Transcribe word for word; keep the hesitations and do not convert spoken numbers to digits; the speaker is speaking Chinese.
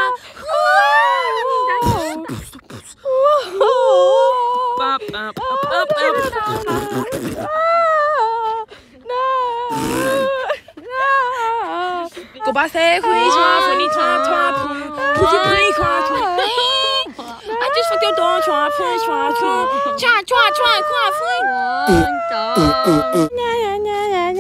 我把社会传呼你传传扑，扑起扑传传。I just fucked your door, 传扑传传，传传传传扑。